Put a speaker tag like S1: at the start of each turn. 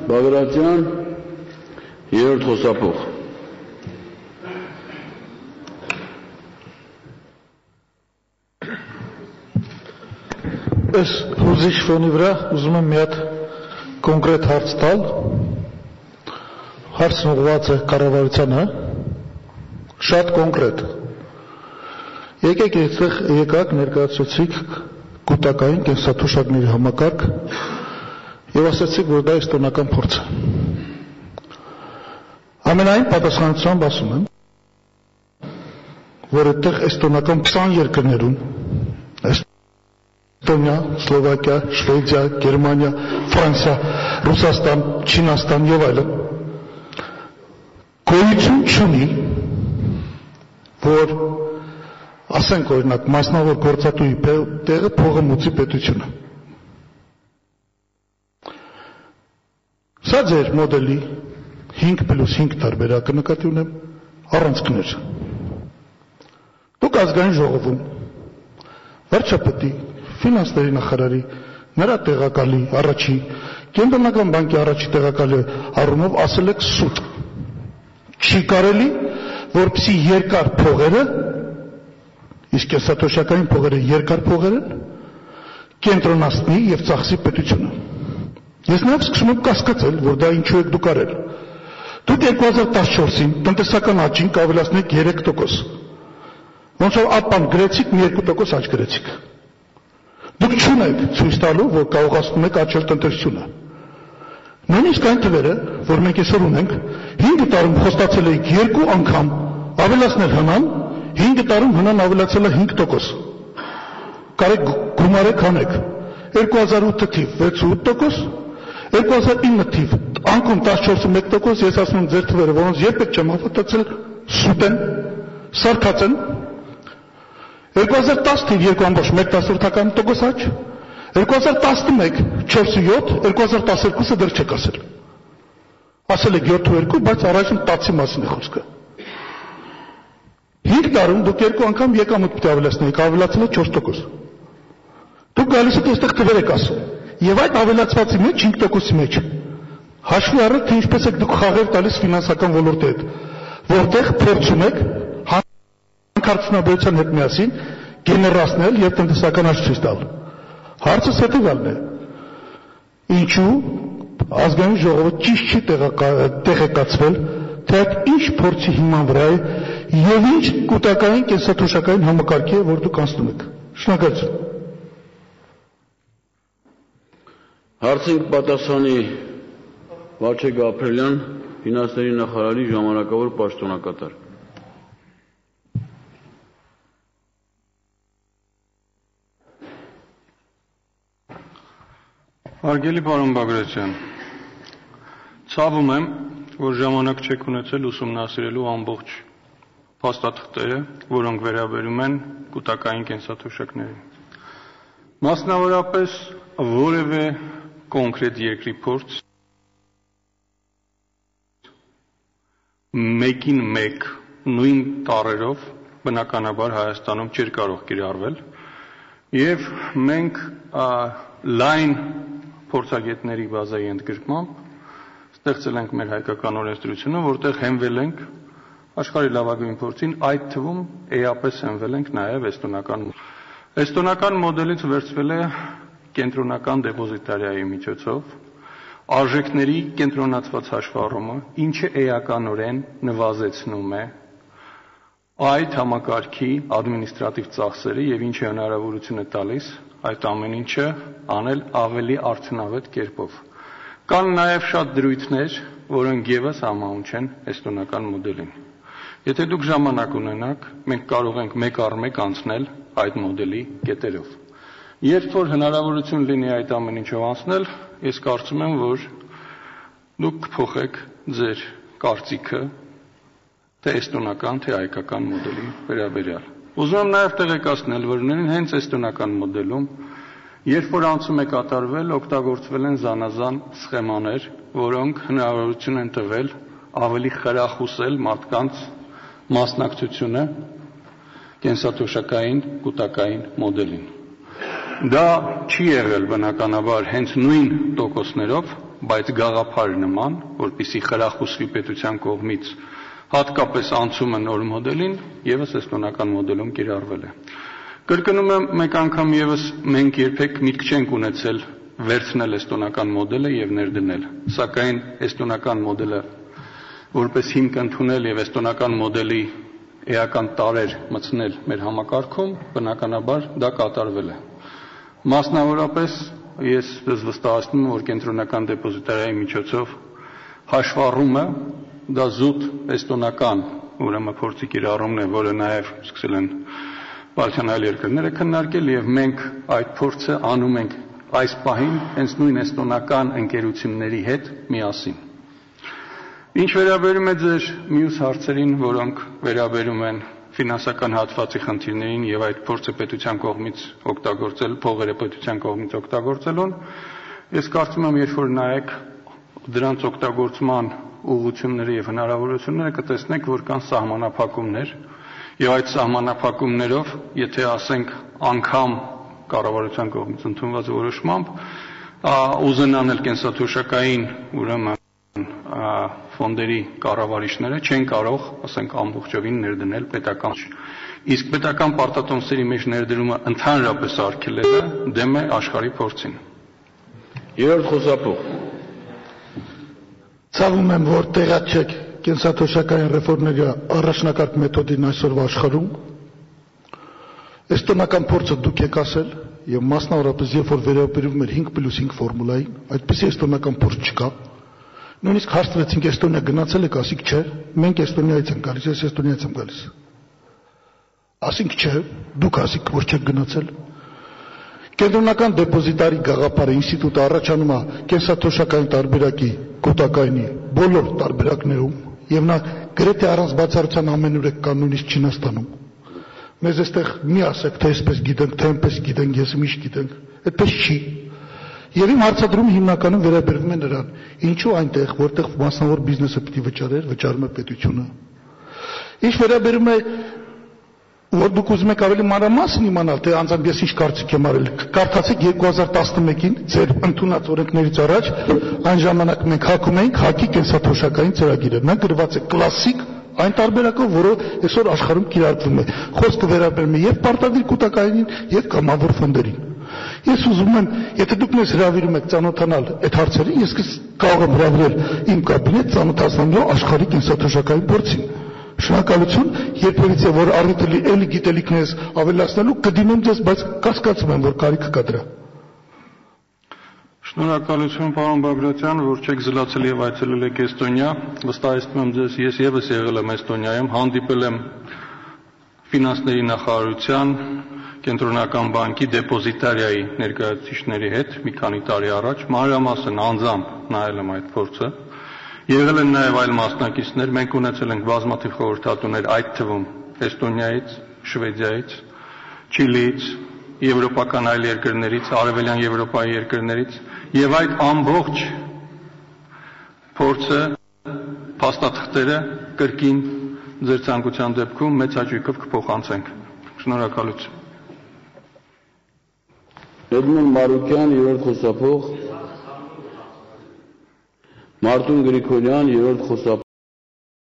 S1: Բագրատյան, երրորդ խոսափող։
S2: Այս հուզիչ ֆոնի վրա ուզում եմ մի հատ կոնկրետ հարց տալ։ Հարցն ուղղված է կառավարությանը, շատ կոնկրետ։ Եկեք այստեղ եկաք ներկայացրեցիք կൂട്ടակային կենսաթոշակների համակարգ եւ ասացիք, որ դա էստոնական փորձ է։ Ամենայն պատասխանությամբ ասում եմ, որ այդտեղ էստոնական 20 երկրներում Էստոնիա, Սլովակիա, Շվեդիա, Գերմանիա, Ֆրանսիա, Ռուսաստան, Չինաստան եւ այլն գոյություն չունի, որ ասենք օրինակ մասնավոր գործատուի տեղը փողը մուծի պետությունը։ Սա ձեր մոդելի 5+5 տարբերակը նկատի ունեմ առանցքներ։ Դուք ազգային ժողովում վարչապետի, ֆինանսների նախարարի, նրա տեղակալի առաջի, կենտրոնական բանկի առաջի տեղակալի առումով ասել եք սուտ։ Չի կարելի, որպեսզի երկար փողերը, իսկ կենսաթոշակային փողերը երկար փողեր են, կենտրոնացնի եւ ծախսի պետությունը։ Ես նաև սկսում եմ կասկածել, որ դա ինչու եք դուք արել։ Դուք 2014-ին տնտեսական աճին կավելացնեք 3%։ Ոնց որ ապան գրեցիք, մի 2% աճ գրեցիք։ Դուք չունեք ցույց տալու, որ կարողացնում եք աճել տնտեսությունը։ Նույնիսկ այն թվերը, որ մենք այսօր ունենք, 5 տարում խոստացել էիք 2 անգամ ավելացնել հնան, 5 տարում հնան ավելացել է 5%։ Կարեք գումարեք հանեք։ 2008 թիվ 6.8%, 2009 թիվ անկում 14.1%, ես ասում եմ ձեր թվերը, որոնց երբեք չեմ հավատացել, սուտ են, սարքած են։ 2010 թիվ 2.1% աճ, 2011 4.7, 2012-ը դեռ չեք ասել։ Ասել եք 7.2, բայց առայժմ 10-ի մասին է խոսքը։ 5 տարում դուք 2 անգամ եկամուտ պետք է ավելացնեիք, ավելացել է 4%։ Դուք գալիս եք այստեղ թվեր եք ասում։ Եվ այդ ավելացվածի մեջ 5%-ի մեջ հաշվի առեք, թե ինչպես եք դուք խաղեր տալիս ֆինանսական ոլորտի հետ, որտեղ փորձում եք հանքարդյունաբերության հետ միասին գեներացնել եւ տնտեսական աճ ցույց տալ։ Հարցը հետեւյալն է. ինչու ազգային ժողովը ճիշտ չի տեղեկացվել, թե այդ ինչ փորձի հիման վրա է եւ ինչ կൂട്ടակային կենսաթոշակային համակարգի է, որ դուք անցնում եք։ Շնորհակալություն։
S1: Հարցին պատասխանի Վարչե Գաբրելյան, ֆինանսների նախարարի ժամանակավոր պաշտոնակատար։
S3: Հարգելի պարոն Բագրատյան, ցավում եմ, որ ժամանակ չեք ունեցել ուսումնասիրելու ամբողջ փաստաթղթերը, որոնք վերաբերում են կൂട്ടակային կենսաթոշակներին։ Մասնավորապես որևէ կոնկրետ երկրի փորձ մեկին մեկ նույն տառերով բնականաբար Հայաստանում չէր կարող կիրառվել եւ մենք լայն փորձագետների բազայի ընդգրկմամբ ստեղծել ենք մեր հայկական օրենսդրությունը, որտեղ հենվել ենք աշխարհի լավագույն փորձին, այդ թվում էապես հենվել ենք նաեւ էստոնական մոդելից վերցվել է կենտրոնական դեպոզիտարիայի միջոցով արժեքների կենտրոնացված հաշվառումը, ինչը էականորեն նվազեցնում է այդ համակարգի ադմինիստրատիվ ծախսերը եւ ինչը հնարավորություն է տալիս այդ ամեն ինչը անել ավելի արդյունավետ կերպով։ Կան նաեւ շատ դրույթներ, որոնք եւս համահունչ են էստոնական մոդելին։ Եթե դուք ժամանակ ունենաք, մենք կարող ենք մեկ առ մեկ անցնել այդ մոդելի կետերով։ Երբ որ հնարավորություն լինի այդ ամեն ինչով անցնել, ես կարծում եմ, որ դուք կփոխեք ձեր կարծիքը թե էստոնական, թե հայկական մոդելի վերաբերյալ։ Ուզում եմ նաև տեղեկացնել, որ հենց էստոնական մոդելում, երբ որ անցում է կատարվել, օգտագործվել են զանազան սխեմաներ, որոնք հնարավորություն են տվել ավելի խրախուսել մարդկանց մասնակցությունը կենսաթոշակային կൂട്ടակային մոդելին։ Դա չի եղել բնականաբար հենց նույն տոկոսներով, բայց գաղափար նման, որպեսզի խրախուսվի պետության կողմից հատկապես անցումը նոր մոդելին, եւս էստոնական մոդելում կիրառվել է։ Կրկնում եմ մեկ անգամ եւս մենք երբեք միտք չենք ունեցել վերցնել էստոնական մոդելը եւ ներդնել, սակայն էստոնական մոդելը որպես հիմք ընդունել եւ էստոնական մոդելի էական տարեր մտցնել մեր համակարգում, բնականաբար դա կատարվել է։ Մասնավորապես ես վստահեցնում եմ, որ կենտրոնական դեպոզիտարիայի միջոցով հաշվառումը դա զուտ էստոնական ուրեմն փորձի կիրառումն է, որը նաև սկսել են բալթյան այլ երկրները քննարկել եւ մենք այդ փորձը անում ենք այս պահին հենց նույն էստոնական ընկերությունների հետ միասին։ Ինչ վերաբերում է ձեր մյուս հարցերին, որոնք վերաբերում են ֆինանսական հատվածի խնդիրներին եւ այդ փորձը պետության կողմից օգտագործել, փողերը պետության կողմից օգտագործելուն, ես կարծում եմ, երբ որ նայեք դրանց օգտագործման ուղղությունները եւ հնարավորությունները, կտեսնեք, որ կան սահմանափակումներ եւ այդ սահմանափակումներով, եթե ասենք անգամ կառավարության կողմից ընդունված որոշմամբ ուզենան էլ կենսաթոշակային ուրեմն ֆոնդերի կառավարիչները չեն կարող, ասենք, ամբողջովին ներդնել պետական։ Իսկ պետական պարտատոմսերի մեջ ներդրումը ընդհանրապես արգելելը դեմ է աշխարհի փորձին։
S1: Երրորդ խոսափող։
S2: Ցավում եմ, որ տեղյակ չեք կենսաթոշակային ռեֆորմների առաջնակարգ մեթոդին այսօրվա աշխարհում։ Էստոնական փորձը դուք եք ասել եւ մասնավորապես երբ որ վերաբերում էր 5+5 ֆորմուլային, այդպեսի էստոնական փորձ չկա։ Նույնիսկ հարցրեցինք Էստոնիա գնացել եք, ասիք չէ, մենք Էստոնիայից ենք գալիս, ես Էստոնիայից եմ գալիս։ Ասինք չէ, դուք ասիք, որ չեք գնացել։ Կենտրոնական դեպոզիտարի գաղափարը ինստիտուտը առաջանում է կենսաթոշակային տարբերակի կուտակայինի բոլոր տարբերակներում եւ նա գրեթե առանց բացառության ամենուրեք կա նույնիսկ Չինաստանում։ Մեզ այստեղ մի ասեք, թե այսպես գիտենք, թե այնպես գիտենք, ես միշտ գիտենք, այդպես չի։ Եվ իմ հարցադրումը հիմնականում վերաբերվում է նրան, ինչու այնտեղ, որտեղ մասնավոր բիզնեսը պիտի վճարեր, վճարում է պետությունը։ Ինչ վերաբերում է, որ դուք ուզում եք ավելի մանրամասն իմանալ, թե անձամբ ես ինչ կարծիք եմ արել, կարդացեք 2011-ին ձեր ընդունած օրենքներից առաջ, այն ժամանակ մենք հակում էինք ՀԱԿ-ի կենսաթոշակային ծրագիրը։ Նա գրված է կլասիկ այն տարբերակով, որը այսօր աշխարհում կիրառվում է։ Խոսքը վերաբերում է եւ պարտադիր կուտակայինին, եւ կամավոր ֆոնդերին։ Ես ուզում եմ, եթե դուք մեզ հրավիրում եք ծանոթանալ այդ հարցերին, ես կարող եմ հրավիրել իմ կաբինետ ծանոթացնելու աշխարհի կենսաթոշակային փորձին։ Շնորհակալություն, երբևիցե որ առիթելի էլի գիտելիքներս ավելացնելու կդիմեմ ձեզ, բայց կասկածում եմ, որ կարիք կա դրա։
S3: Շնորհակալություն, պարոն Բագրատյան, որ չեք զլացել եւ այցելել եք Էստոնիա։ Վստահեցնում եմ ձեզ, ես եւս եղել եմ Էստոնիայում, հանդիպել եմ ֆինանսների նախարարության, Կենտրոնական բանկի դեպոզիտարիայի ներկայացուցիչների հետ մի քանի տարի առաջ, մանրամասն անձամբ նայել եմ այդ փորձը։ Եղել են նաեւ այլ մասնակիցներ, մենք ունեցել ենք բազմաթիվ խորհրդատուներ, այդ թվում Էստոնիայից, Շվեդիայից, Չիլիից, եվրոպական այլ երկրներից, արևելյան Եվրոպայի երկրներից, եւ այդ ամբողջ փորձը, փաստաթղթերը կրկին ձեր ցանկության դեպքում մեծ հաճույքով կփոխանցենք։ Շնորհակալություն։
S1: Էդմոն Մարուկյան, երրորդ խոսափող, Մարտուն Գրիգորյան, երրորդ խոսափող։